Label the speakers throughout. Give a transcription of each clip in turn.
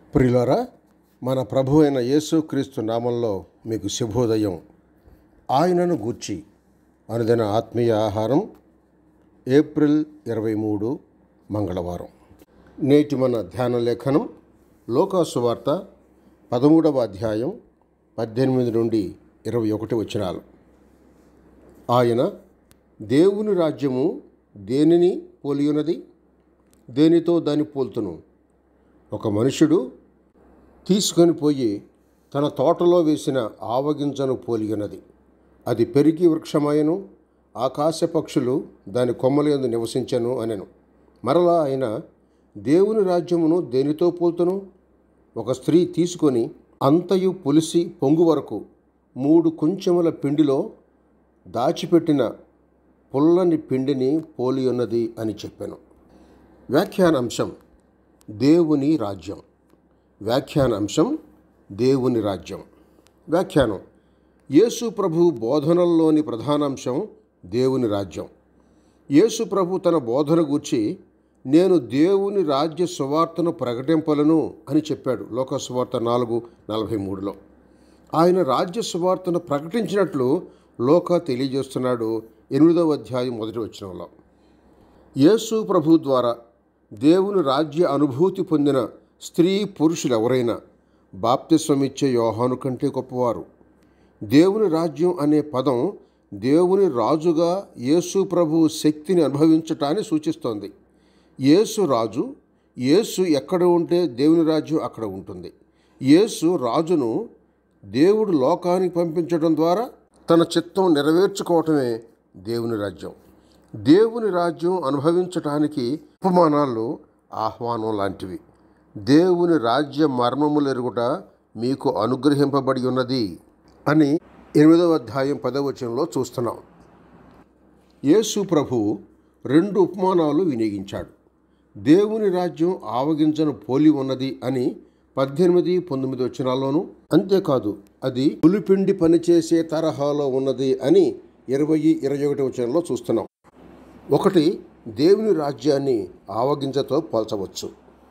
Speaker 1: ప్రియులారా, మన ప్రభు అయిన యేసుక్రీస్తు నామంలో మీకు శుభోదయం. ఆయనను గూర్చి అనుదిన ఆత్మీయ ఆహారం, ఏప్రిల్ 23 మంగళవారం. నేటి మన ధ్యాన లేఖనం లూకాసు వార్త 13వ అధ్యాయం 18 నుండి 21 వచనాలు. ఆయన దేవుని రాజ్యము దేనిని పోలియున్నది? దేనితో దాన్ని పోల్తును? ఒక మనుషుడు తీసుకొని పోయి తన తోటలో వేసిన ఆవగింజను పోలియున్నది. అది పెరిగి వృక్షమయను, ఆకాశ పక్షులు దాని కొమ్మలయందు నివసించెను అనెను. మరలా ఆయన దేవుని రాజ్యమును దేనితో పోల్తును? ఒక స్త్రీ తీసుకొని అంతయు పులిసి పొంగు వరకు 3 కుంచెముల పిండిలో దాచిపెట్టిన పుల్లని పిండిని పోలియున్నది అని చెప్పాను. వ్యాఖ్యానాంశం దేవుని రాజ్యం. వ్యాఖ్యానాంశం దేవుని రాజ్యం. వ్యాఖ్యానం: యేసు ప్రభు బోధనల్లోని ప్రధానాంశం దేవుని రాజ్యం. యేసు ప్రభు తన బోధన గూర్చి నేను దేవుని రాజ్య సువార్తను ప్రకటింపలను అని చెప్పాడు. లూకాసు వార్త 4:43లో ఆయన రాజ్య సువార్తను ప్రకటించినట్లు లూకా తెలియజేస్తున్నాడు 8వ అధ్యాయం 1వ వచనంలో. యేసు ప్రభు ద్వారా దేవుని రాజ్య అనుభూతి పొందిన స్త్రీ పురుషులు ఎవరైనా బాప్తిస్మమిచ్చే యోహాను కంటే గొప్పవారు. దేవుని రాజ్యం అనే పదం దేవుని రాజుగా యేసు ప్రభు శక్తిని అనుభవించటాన్ని సూచిస్తోంది. యేసు రాజు. యేసు ఎక్కడ ఉంటే దేవుని రాజ్యం అక్కడ ఉంటుంది. యేసు రాజును దేవుడు లోకానికి పంపించడం ద్వారా తన చిత్తం నెరవేర్చుకోవటమే దేవుని రాజ్యం. దేవుని రాజ్యం అనుభవించటానికి ఉపమానాలు ఆహ్వానం లాంటివి. దేవుని రాజ్య మర్మములు ఎరుగుట మీకు అనుగ్రహింపబడి ఉన్నది అని 8వ అధ్యాయం 10వ వచనంలో చూస్తున్నాం. యేసు ప్రభువు 2 ఉపమానాలు వినియోగించాడు. దేవుని రాజ్యం ఆవగింజను పోలి ఉన్నది అని 18, 19 వచనాల్లోనూ, అంతేకాదు అది పులిపిండి పనిచేసే తరహాలో ఉన్నది అని 20, 21 వచనంలో చూస్తున్నాం. ఒకటి, దేవుని రాజ్యాన్ని ఆవగింజతో పోల్చవచ్చు.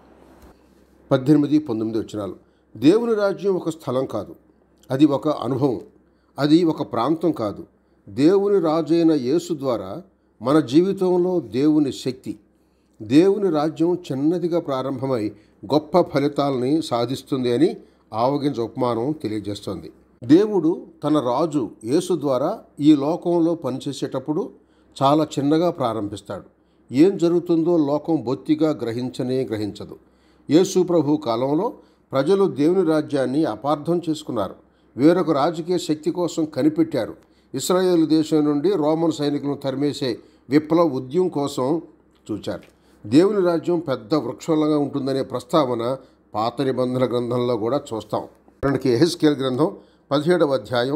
Speaker 1: 18, 19 వచనాలు. దేవుని రాజ్యం ఒక స్థలం కాదు, అది ఒక అనుభవం. అది ఒక ప్రాంతం కాదు. దేవుని రాజు అయిన యేసు ద్వారా మన జీవితంలో దేవుని శక్తి. దేవుని రాజ్యం చిన్నదిగా ప్రారంభమై గొప్ప ఫలితాలని సాధిస్తుంది అని ఆవగింజ ఉపమానం తెలియజేస్తుంది. దేవుడు తన రాజు యేసు ద్వారా ఈ లోకంలో పనిచేసేటప్పుడు చాలా చిన్నగా ప్రారంభిస్తాడు. ఏం జరుగుతుందో లోకం బొత్తిగా గ్రహించదు. యేసు ప్రభు కాలంలో ప్రజలు దేవుని రాజ్యాన్ని అపార్థం చేసుకున్నారు. వేరొక రాజకీయ శక్తి కోసం కనిపెట్టారు. ఇశ్రాయేలు దేశం నుండి రోమన్ సైనికులను తరిమేసే విప్లవ ఉద్యమం కోసం చూచారు. దేవుని రాజ్యం పెద్ద వృక్షంలాగా ఉంటుందనే ప్రస్తావన పాత నిబంధన గ్రంథంలో కూడా చూస్తాం. యెహెజ్కేలు గ్రంథం 17వ అధ్యాయం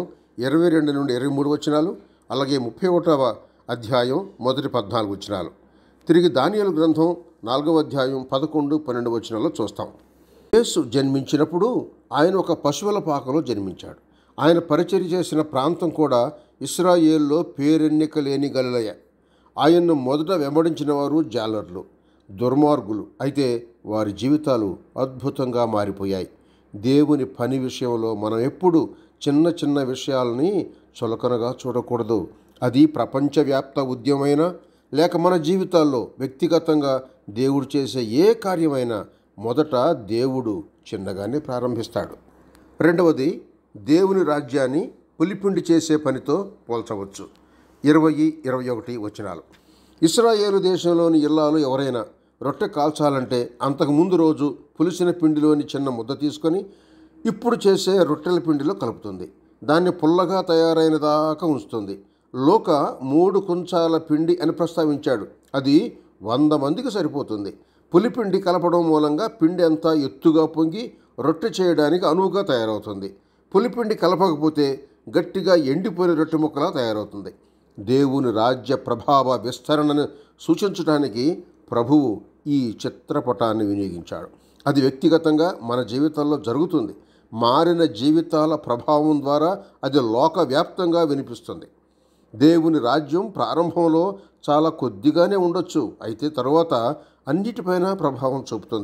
Speaker 1: 22 నుండి 23 వచనాలు, అలాగే 31వ అధ్యాయం 14 వచనాలు. తిరిగి దానియేలు గ్రంథం 4వ అధ్యాయం 11, 12 వచనాల్లో చూస్తాం. యేసు జన్మించినప్పుడు ఆయన ఒక పశువుల పాకలో జన్మించాడు. ఆయన పరిచర్య చేసిన ప్రాంతం కూడా ఇశ్రాయేల్లో పేరెన్నిక లేని గలిలయ. ఆయన్ను మొదట వెంబడించిన వారు జాలర్లు, దుర్మార్గులు. అయితే వారి జీవితాలు అద్భుతంగా మారిపోయాయి. దేవుని పని విషయంలో మనం ఎప్పుడు చిన్న చిన్న విషయాలని చులకనగా చూడకూడదు. అది ప్రపంచవ్యాప్త ఉద్యమైనా లేక మన జీవితాల్లో వ్యక్తిగతంగా దేవుడు చేసే ఏ కార్యమైనా మొదట దేవుడు చిన్నగానే ప్రారంభిస్తాడు. రెండవది, దేవుని రాజ్యాన్ని పులిపిండి చేసే పనితో పోల్చవచ్చు. 20, 21 వచనాలు. ఇశ్రాయేలు దేశంలోని ఇల్లాలు ఎవరైనా రొట్టె కాల్చాలంటే అంతకుముందు రోజు పులిసిన పిండిలోని చిన్న ముద్ద తీసుకొని ఇప్పుడు చేసే రొట్టెల పిండిలో కలుపుతుంది. దాన్ని పుల్లగా తయారైన దాకా ఉంచుతుంది. లూకా 3 కుంచాల పిండి అని ప్రస్తావించాడు. అది 100 మందికి సరిపోతుంది. పులిపిండి కలపడం మూలంగా పిండి అంతా ఎత్తుగా పొంగి రొట్టె చేయడానికి అనువుగా తయారవుతుంది. పులిపిండి కలపకపోతే గట్టిగా ఎండిపోయిన రొట్టె ముక్కలా తయారవుతుంది. దేవుని రాజ్య ప్రభావ విస్తరణను సూచించడానికి ప్రభువు ఈ చిత్రపటాన్ని వినియోగించాడు. అది వ్యక్తిగతంగా మన జీవితాల్లో జరుగుతుంది. మారిన జీవితాల ప్రభావం ద్వారా అది లోకవ్యాప్తంగా వినిపిస్తుంది. దేవుని రాజ్యం ప్రారంభంలో చాలా కొద్దిగానే ఉండొచ్చు, అయితే తరువాత అన్నిటిపైన ప్రభావం చూపుతుంది.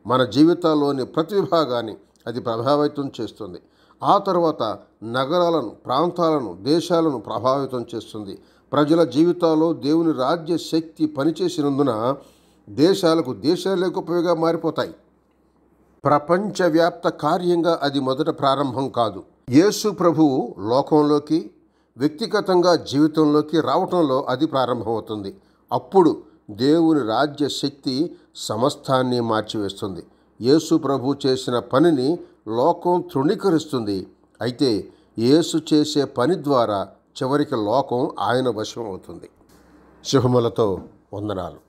Speaker 1: మన జీవితాల్లోని ప్రతి విభాగాన్ని అది ప్రభావితం చేస్తుంది. ఆ తర్వాత నగరాలను, ప్రాంతాలను, దేశాలను ప్రభావితం చేస్తుంది. ప్రజల జీవితాల్లో దేవుని రాజ్య శక్తి పనిచేసినందున దేశాలకు దేశాలే గొప్పవిగా మారిపోతాయి. ప్రపంచవ్యాప్త కార్యంగా అది మొదట ప్రారంభం కాదు. యేసు ప్రభువు లోకంలోకి, వ్యక్తిగతంగా జీవితంలోకి రావటంలో అది ప్రారంభమవుతుంది. అప్పుడు దేవుని రాజ్య శక్తి సమస్తాన్ని మార్చివేస్తుంది. యేసు ప్రభు చేసిన పనిని లోకం తృణీకరిస్తుంది. అయితే యేసు చేసే పని ద్వారా చివరికి లోకం ఆయన వశం అవుతుంది. శుభములతో వందనాలు.